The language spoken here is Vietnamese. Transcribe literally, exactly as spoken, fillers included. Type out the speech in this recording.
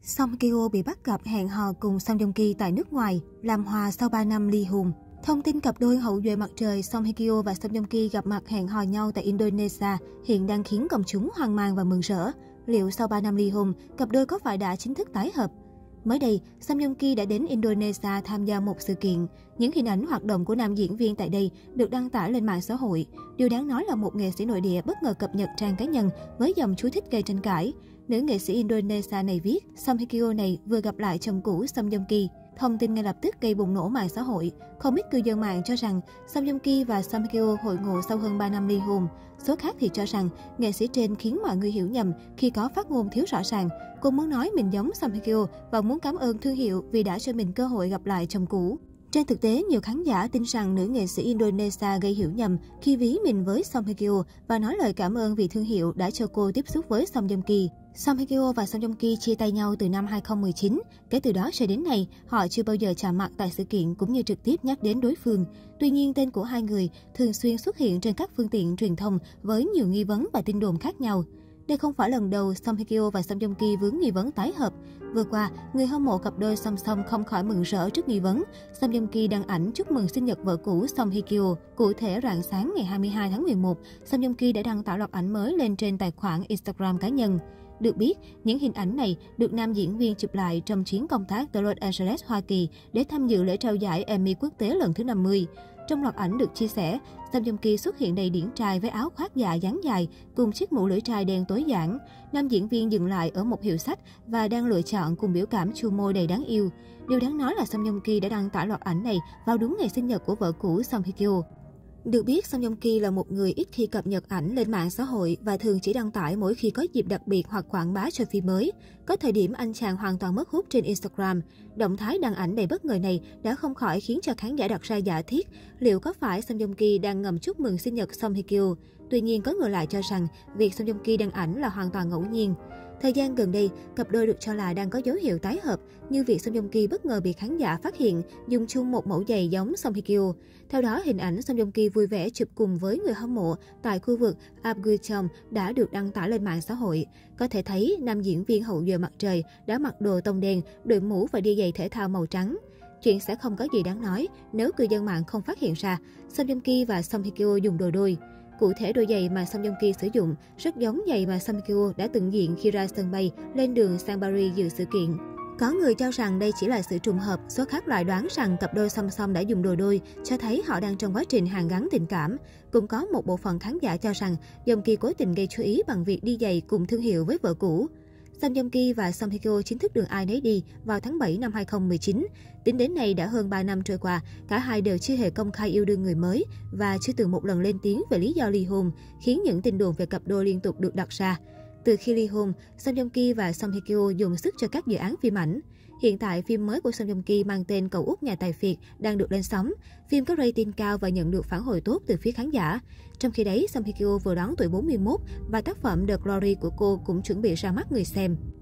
Song Hye Kyo bị bắt gặp hẹn hò cùng Song Joong Ki tại nước ngoài, làm hòa sau ba năm ly hôn. Thông tin cặp đôi hậu duệ mặt trời Song Hye Kyo và Song Joong Ki gặp mặt hẹn hò nhau tại Indonesia hiện đang khiến công chúng hoang mang và mừng rỡ. Liệu sau ba năm ly hôn, cặp đôi có phải đã chính thức tái hợp? Mới đây, Song Joong Ki đã đến Indonesia tham gia một sự kiện. Những hình ảnh hoạt động của nam diễn viên tại đây được đăng tải lên mạng xã hội. Điều đáng nói là một nghệ sĩ nội địa bất ngờ cập nhật trang cá nhân với dòng chú thích gây tranh cãi. Nữ nghệ sĩ Indonesia này viết, Song Hye Kyo này vừa gặp lại chồng cũ Song Joong Ki. Thông tin ngay lập tức gây bùng nổ mạng xã hội. Không ít cư dân mạng cho rằng Song Joong Ki và Song Hye Kyo hội ngộ sau hơn ba năm ly hôn. Số khác thì cho rằng nghệ sĩ trên khiến mọi người hiểu nhầm khi có phát ngôn thiếu rõ ràng. Cô muốn nói mình giống Song Hye Kyo và muốn cảm ơn thương hiệu vì đã cho mình cơ hội gặp lại chồng cũ. Trên thực tế, nhiều khán giả tin rằng nữ nghệ sĩ Indonesia gây hiểu nhầm khi ví mình với Song Hye Kyo và nói lời cảm ơn vì thương hiệu đã cho cô tiếp xúc với Song Joong Ki. Song Hye Kyo và Song Joong Ki chia tay nhau từ năm hai không một chín. Kể từ đó cho đến nay, họ chưa bao giờ chạm mặt tại sự kiện cũng như trực tiếp nhắc đến đối phương. Tuy nhiên, tên của hai người thường xuyên xuất hiện trên các phương tiện truyền thông với nhiều nghi vấn và tin đồn khác nhau. Đây không phải lần đầu Song Hye Kyo và Song Joong Ki vướng nghi vấn tái hợp. Vừa qua, người hâm mộ cặp đôi song song không khỏi mừng rỡ trước nghi vấn. Song Joong Ki đăng ảnh chúc mừng sinh nhật vợ cũ Song Hye Kyo. Cụ thể, rạng sáng ngày hai mươi hai tháng mười một, Song Joong Ki đã đăng tải loạt ảnh mới lên trên tài khoản Instagram cá nhân. Được biết, những hình ảnh này được nam diễn viên chụp lại trong chuyến công tác tới Los Angeles, Hoa Kỳ để tham dự lễ trao giải Emmy quốc tế lần thứ năm mươi. Trong loạt ảnh được chia sẻ, Song Joong Ki xuất hiện đầy điển trai với áo khoác dạ dáng dài cùng chiếc mũ lưỡi trai đen tối giản. Nam diễn viên dừng lại ở một hiệu sách và đang lựa chọn cùng biểu cảm chu môi đầy đáng yêu. Điều đáng nói là Song Joong Ki đã đăng tải loạt ảnh này vào đúng ngày sinh nhật của vợ cũ Song Hye Kyo. Được biết, Song Joong Ki là một người ít khi cập nhật ảnh lên mạng xã hội và thường chỉ đăng tải mỗi khi có dịp đặc biệt hoặc quảng bá cho phim mới. Có thời điểm anh chàng hoàn toàn mất hút trên Instagram. Động thái đăng ảnh đầy bất ngờ này đã không khỏi khiến cho khán giả đặt ra giả thiết liệu có phải Song Joong Ki đang ngầm chúc mừng sinh nhật Song Hye Kyo. Tuy nhiên, có người lại cho rằng việc Song Joong Ki đăng ảnh là hoàn toàn ngẫu nhiên. Thời gian gần đây, cặp đôi được cho là đang có dấu hiệu tái hợp, như việc Song Joong Ki bất ngờ bị khán giả phát hiện dùng chung một mẫu giày giống Song Hye Kyo. Theo đó, hình ảnh Song Joong Ki vui vẻ chụp cùng với người hâm mộ tại khu vực Apgujeong đã được đăng tải lên mạng xã hội. Có thể thấy, nam diễn viên hậu duệ mặt trời đã mặc đồ tông đen, đội mũ và đi giày thể thao màu trắng. Chuyện sẽ không có gì đáng nói nếu cư dân mạng không phát hiện ra Song Joong Ki và Song Hye Kyo dùng đồ đôi. Cụ thể, đôi giày mà Song Joong Ki sử dụng rất giống giày mà Song Hye Kyo đã từng diện khi ra sân bay lên đường sang Paris dự sự kiện. Có người cho rằng đây chỉ là sự trùng hợp, số khác lại đoán rằng cặp đôi song song đã dùng đồ đôi, cho thấy họ đang trong quá trình hàn gắn tình cảm. Cũng có một bộ phận khán giả cho rằng Joong Ki cố tình gây chú ý bằng việc đi giày cùng thương hiệu với vợ cũ. Song Joong Ki và Song Hye Kyo chính thức đường ai nấy đi vào tháng bảy năm hai không một chín. Tính đến nay đã hơn ba năm trôi qua, cả hai đều chưa hề công khai yêu đương người mới và chưa từng một lần lên tiếng về lý do ly hôn, khiến những tin đồn về cặp đôi liên tục được đặt ra. Từ khi ly hôn, Song Joong Ki và Song Hye Kyo dùng sức cho các dự án phim ảnh. Hiện tại, phim mới của Song Joong Ki mang tên Cậu út nhà tài phiệt đang được lên sóng. Phim có rating cao và nhận được phản hồi tốt từ phía khán giả. Trong khi đấy, Song Hye Kyo vừa đón tuổi bốn mươi mốt và tác phẩm The Glory của cô cũng chuẩn bị ra mắt người xem.